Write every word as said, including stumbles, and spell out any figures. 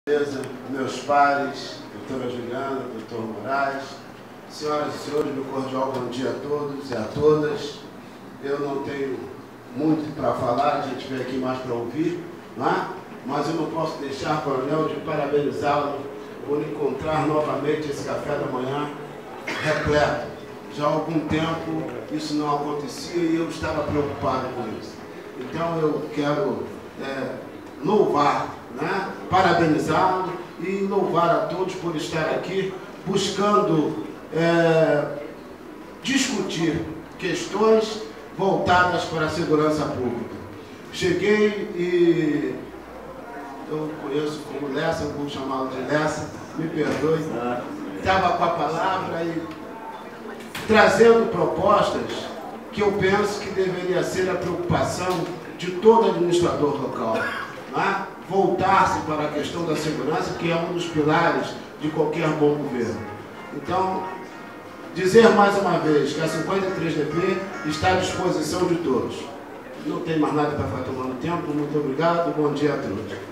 Meus pares, doutora Juliana, doutor Moraes, senhoras e senhores, meu cordial bom dia a todos e a todas. Eu não tenho muito para falar, a gente veio aqui mais para ouvir, não é? Mas eu não posso deixar, coronel, de parabenizá-lo por encontrar novamente esse café da manhã repleto. Já há algum tempo isso não acontecia e eu estava preocupado com isso. Então eu quero é, louvar, né? Parabenizá-lo e louvar a todos por estar aqui buscando é, discutir questões voltadas para a segurança pública. Cheguei e eu conheço como Lessa, eu vou chamá-lo de Lessa, me perdoe, estava com a palavra e trazendo propostas que eu penso que deveria ser a preocupação de todo administrador local, né? Voltar-se para a questão da segurança, que é um dos pilares de qualquer bom governo. Então, dizer mais uma vez que a cinquenta e três D P está à disposição de todos. Não tem mais nada para ficar tomando tempo. Muito obrigado, bom dia a todos.